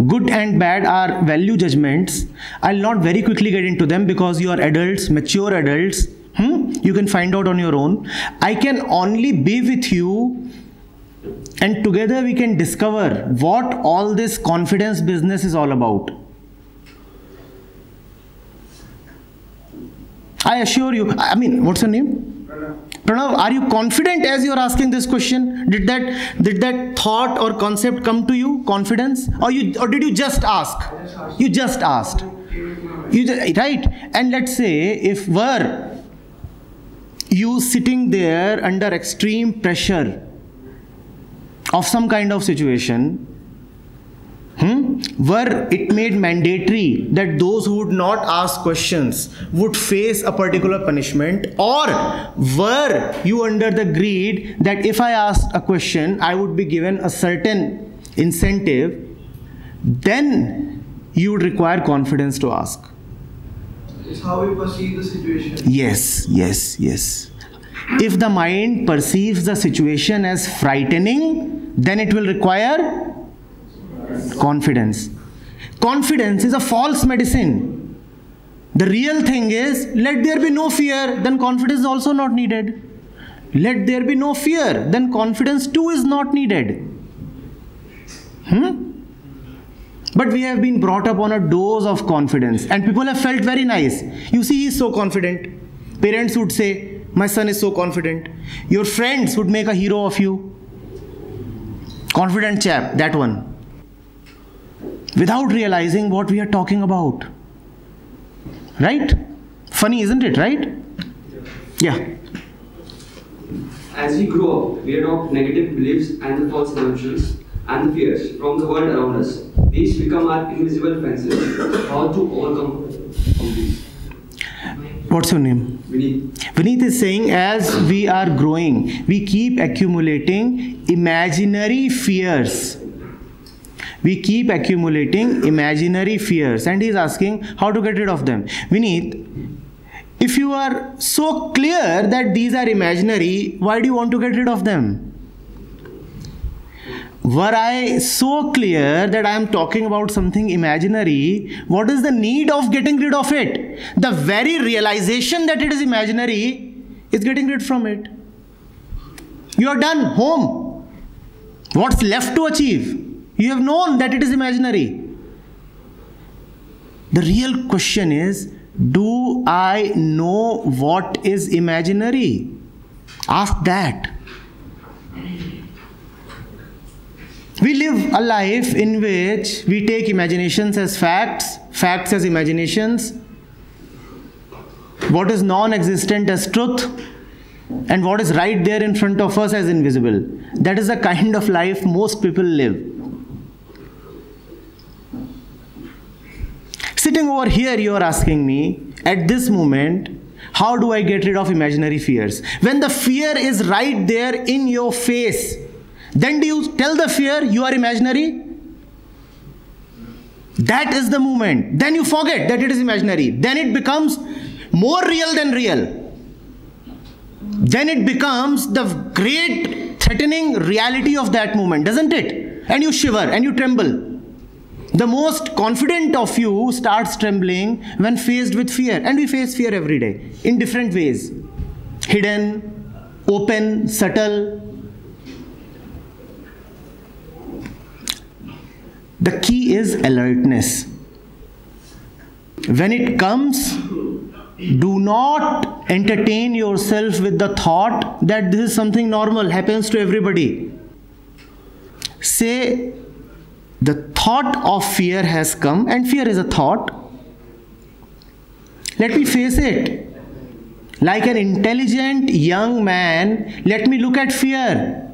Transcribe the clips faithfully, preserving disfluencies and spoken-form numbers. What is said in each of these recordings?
Good and bad are value judgments. I'll not very quickly get into them because you are adults, mature adults. Hmm? You can find out on your own. I can only be with you and together we can discover what all this confidence business is all about. I assure you, I mean, what's your name? Pranav. Pranav, are you confident as you're asking this question? Did that did that thought or concept come to you, confidence? Or you or did you just ask? Just you just asked. You just, right? And let's say if were you sitting there under extreme pressure of some kind of situation, Hmm? were it made mandatory that those who would not ask questions would face a particular punishment, or were you under the greed that if I asked a question I would be given a certain incentive, then you would require confidence to ask. It's how we perceive the situation. Yes, yes, yes. If the mind perceives the situation as frightening, then it will require confidence. Confidence is a false medicine. The real thing is, let there be no fear, then confidence is also not needed. Let there be no fear, then confidence too is not needed. Hmm? But we have been brought up on a dose of confidence and people have felt very nice. You see, he is so confident. Parents would say, my son is so confident. Your friends would make a hero of you. Confident chap, that one. Without realizing what we are talking about. Right? Funny, isn't it, right? Yeah. As we grow up, we adopt negative beliefs and the false assumptions and the fears from the world around us. These become our invisible fences. How to overcome these? What's your name? Vineet. Vineet is saying, as we are growing, we keep accumulating imaginary fears. We keep accumulating imaginary fears, and he is asking how to get rid of them. Vineet, if you are so clear that these are imaginary, why do you want to get rid of them? Were I so clear that I am talking about something imaginary, what is the need of getting rid of it? The very realization that it is imaginary is getting rid from it. You are done, home. What's left to achieve? You have known that it is imaginary. The real question is, do I know what is imaginary? Ask that. We live a life in which we take imaginations as facts, facts as imaginations, what is non-existent as truth, and what is right there in front of us as invisible. That is the kind of life most people live. Sitting over here, you are asking me, at this moment, how do I get rid of imaginary fears? When the fear is right there in your face, then do you tell the fear you are imaginary? That is the moment. Then you forget that it is imaginary. Then it becomes more real than real. Then it becomes the great threatening reality of that moment, doesn't it? And you shiver and you tremble. The most confident of you starts trembling when faced with fear. And we face fear every day in different ways. Hidden, open, subtle. The key is alertness. When it comes, do not entertain yourself with the thought that this is something normal, happens to everybody. Say, the thought of fear has come, and fear is a thought. Let me face it. Like an intelligent young man, let me look at fear.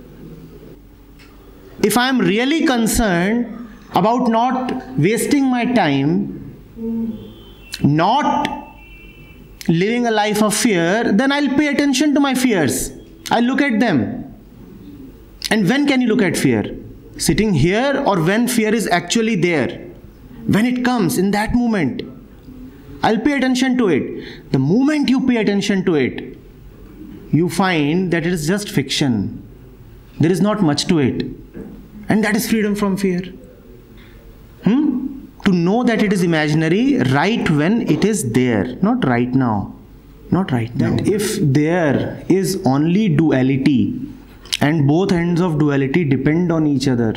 If I am really concerned about not wasting my time, not living a life of fear, then I'll pay attention to my fears. I'll look at them. And when can you look at fear? Sitting here, or when fear is actually there? When it comes, in that moment, I'll pay attention to it. The moment you pay attention to it, you find that it is just fiction. There is not much to it. And that is freedom from fear. Hmm? To know that it is imaginary right when it is there, not right now. Not right now. That if there is only duality and both ends of duality depend on each other,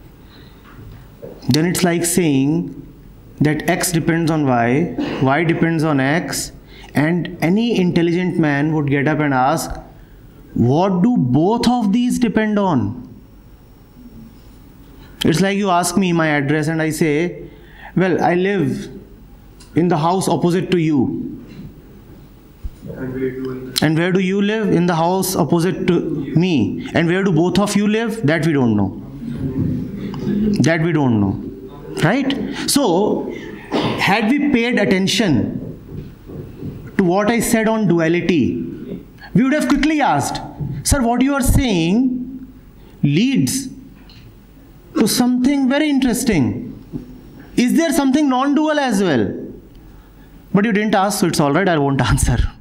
then it's like saying that X depends on Y, Y depends on X, and any intelligent man would get up and ask, what do both of these depend on? It's like you ask me my address and I say, well, I live in the house opposite to you. And where do I And where do you live? In the house opposite to me. And where do both of you live? That we don't know. That we don't know. Right? So, had we paid attention to what I said on duality, we would have quickly asked, sir, what you are saying leads to something very interesting. Is there something non-dual as well? But you didn't ask, so it's alright, I won't answer.